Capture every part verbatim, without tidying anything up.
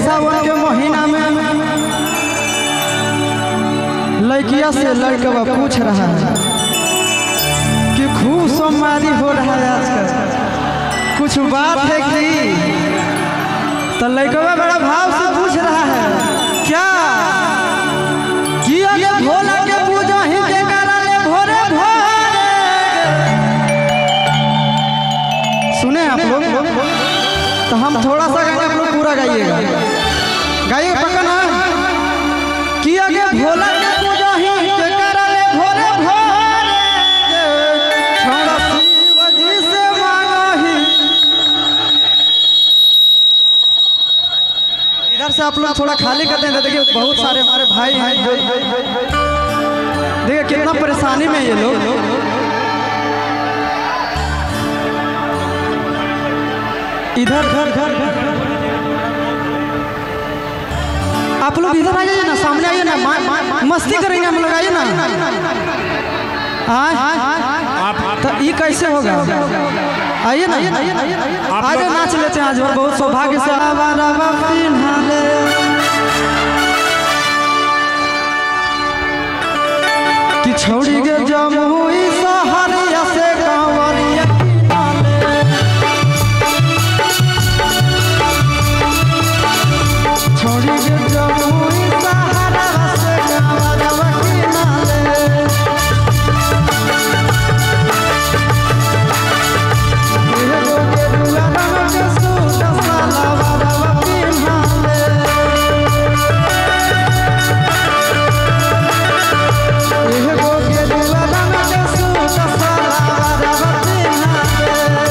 सावन के महीना में लड़किया से लड़का पूछ रहा है कि खूब सोमवारी हो रहा है आजकल, कुछ बात है कि? तो लड़का बड़ा भाव से पूछ रहा है क्या कि अगर भोला के पूजा ही के कराले भोरे भोरे। सुने आप लोग, तो हम थोड़ा सा गाएंगे, आप लोग पूरा गाइएगा, गाइए पक्का ना? कि अगर भोला के पूजा ही के कराले भोरे भोरे, छोड़ा शिव जी से मांगा ही। इधर से आप लोग थोड़ा खाली कर दें, देखिए बहुत सारे हमारे भाई हैं जो, देखिए कितना परेशानी में ये लोग। इधर घर घर आप लोग इधर आइए ना, सामने आइए ना, मस्ती करेंगे हम लोग, आइए ना। हाँ तो ये कैसे होगा? आइए ना, आगे नाच लेते हैं आज, बहुत सौभाग्य से कि छोड़ी के जमुई सहरिया से कांवरिया छोड़ी के जमुई सहरिया से कांवरिया किनारे एगो गेरुआ रंग के सूट सलवारवा पिन्हाले एगो गेरुआ रंग के सूट सलवारवा पिन्हाले।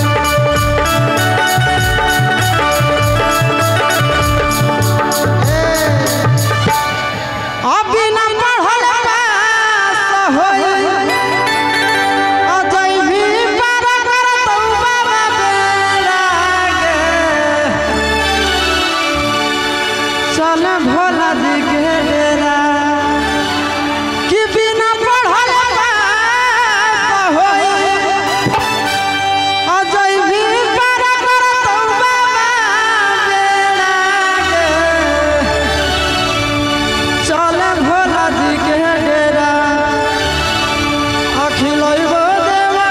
भोला जी के डेरा कि बिना पढ़ल होई अजय भी पर करतौ बाबा बेड़ा गे चल भोला जी के डेरा अखिलैबो देवा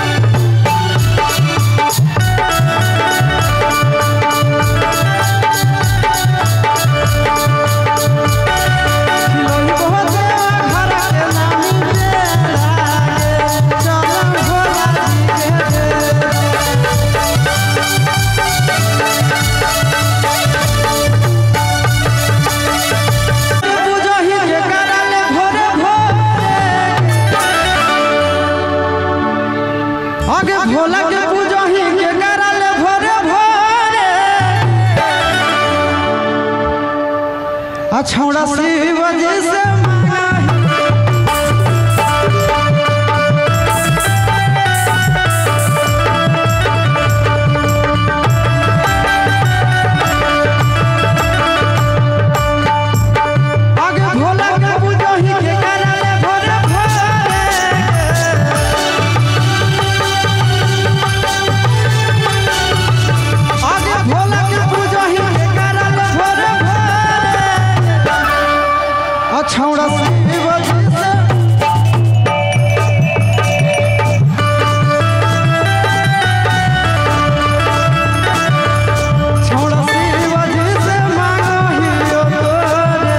भोला के पूजा ही के कराले भोरे भोरे छौड़ा शिव जी से छौड़ा शिव जी से छौड़ा शिव जी से मांगो हियो तोरे।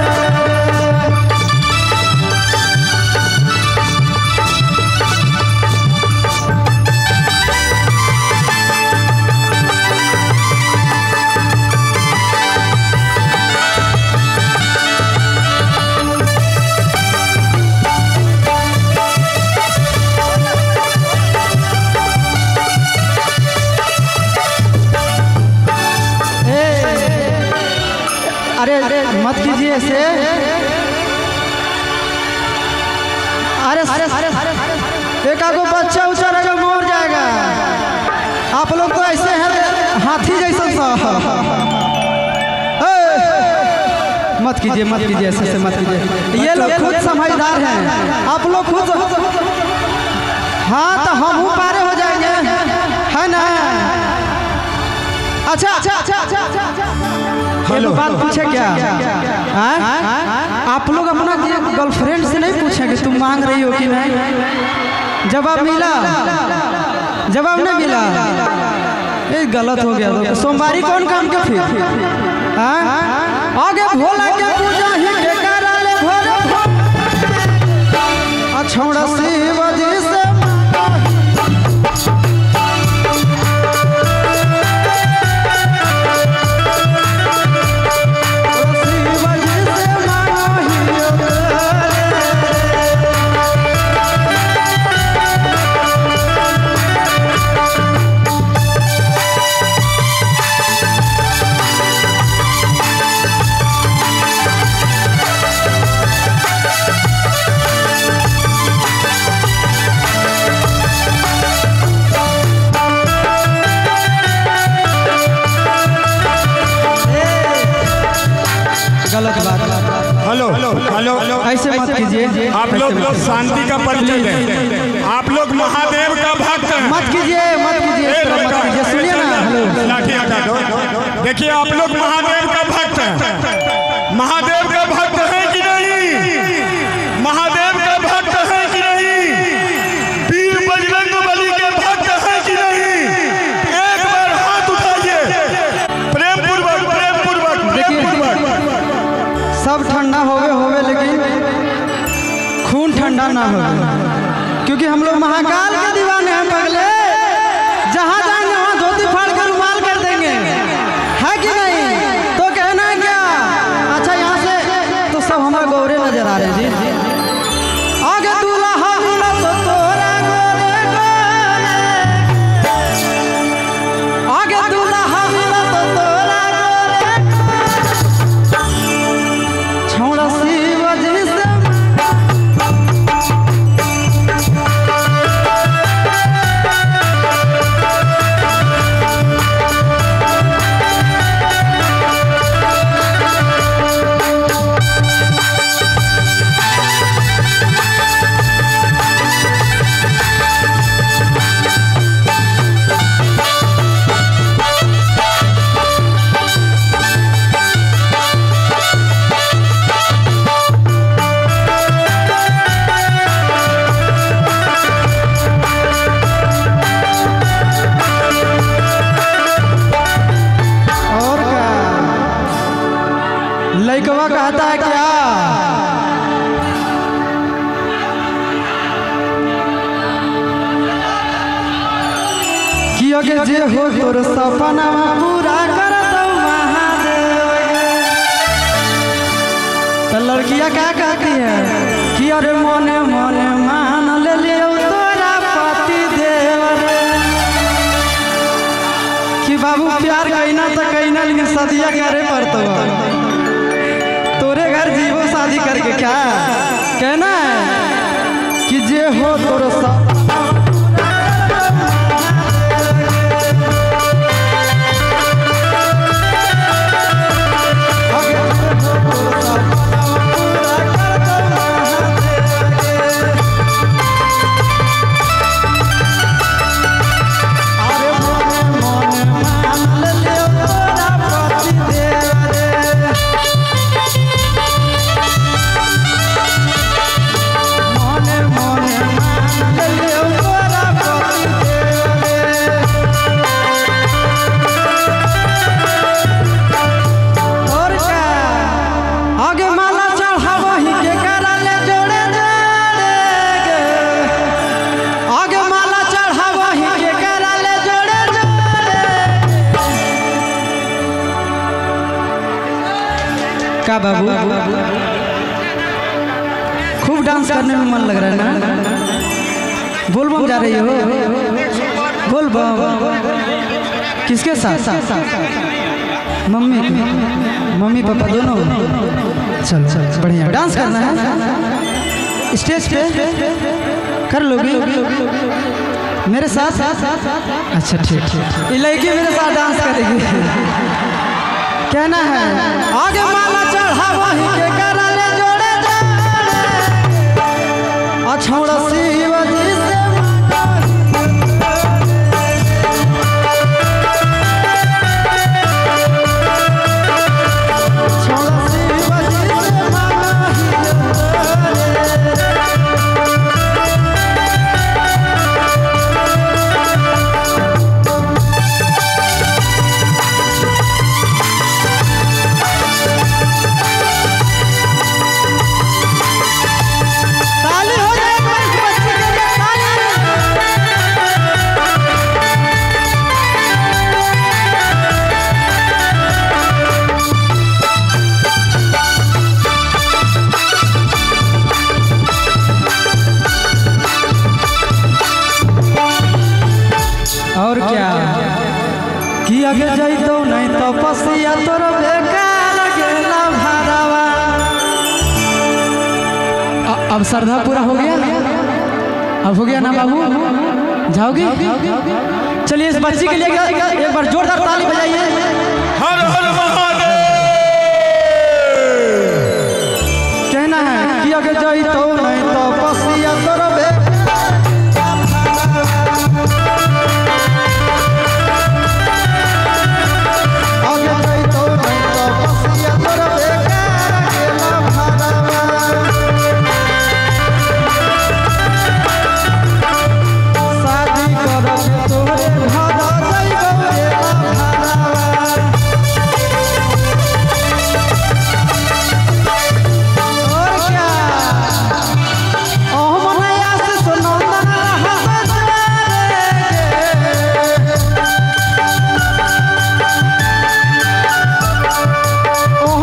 अरे अरे मत कीजिए ऐसे, अरे अरे एक आगो बच्चा उच्चा रहेगा मर जाएगा। आप लोग तो ऐसे हैं हाथी जैसा सा। मत कीजिए मत कीजिए ऐसे से मत कीजिए, ये लोग खुद समझदार हैं, आप लोग खुद। हाँ तो हम पारे हो जाएंगे, है ना? अच्छा अच्छा अच्छा अच्छा अच्छा एक बात पूछे क्या? आप लोग अपना गर्लफ्रेंड से नहीं पूछे कि तुम मांग रही हो कि नहीं? जवाब मिला? जवाब नहीं मिला? ये गलत हो गया। तो सोमवारी कौन काम के फिर आगे भोला के पूजा ही के कराले भोरे छोड़ा शिव जी से गलत बात। हेलो हेलो ऐसे मत कीजिए। आप लोग लोग शांति का परिचय दें। आप लोग महादेव का भक्त हैं। मत कीजिए मत कीजिए मत कीजिए। सुनिए ना। हेलो लाठी हटा दो। देखिए आप लोग महादेव का भक्त हैं। महादेव का भक्त है कि नहीं? महादेव का भक्त है कि नहीं? वीर बजरंग बली के भक्त है कि नहीं? एक बार हाथ उठाइए प्रेम पूर्वक प्रेम पूर्वक प्रेम पूर्वक। सब ठंडा होवे होवे लेकिन खून ठंडा ना हो, क्योंकि हम लोग महाकाल के दीवाने हैं पगले। जहाँ जाएंगे वहाँ धोती फाड़ कर रुमाल कर देंगे, है कि नहीं? तो कहना है क्या? अच्छा यहाँ से तो सब हमारे गौरे नजर आ रहे हैं जी। आगे दूल्हा मिला तो तोरा गोरे गोरे, आगे दूल्हा मिला तो तोरा गोरे छोड़ा शिव जी से लइकवा कहता है क्या? कि अगे जे हो तोर सपना पूरा कर दो महादेव। तो लड़कियां क्या कहती है कि अरे मोने मोने मान ले लियो तोरा पति देव रे। कि बाबू प्यार कहना तो कहना लेकिन सदिया करे पड़तो। तोरे घर जीवो शादी करके क्या कहना है कि जे हो तोर सब का बाबू खूब डांस करने में मन लग रहा है ना? बोल बम जा रही हो? बोल बम किसके साथ? मम्मी मम्मी पापा दोनों? चल चल बढ़िया डांस करना है स्टेज पे कर लोगी मेरे साथ? अच्छा ठीक ठीक। लड़की मेरे साथ डांस करेगी। कहना है आगे माला चढ़ा वहीं के कराले जोड़े जोड़े अछौड़ा शिव जी से बसिया तोर बेकार गेला भरावा। अब श्रद्धा पूरा हो गया, अब हो गया ना बाबू, जाओगे? चलिए इस बच्ची के लिए एक बार जोरदार ताली बजाइए। हर हर महादेव। कहना है कि अगर जाई तो नहीं तो बसिया तोर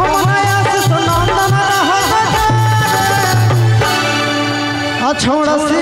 छोड़ा से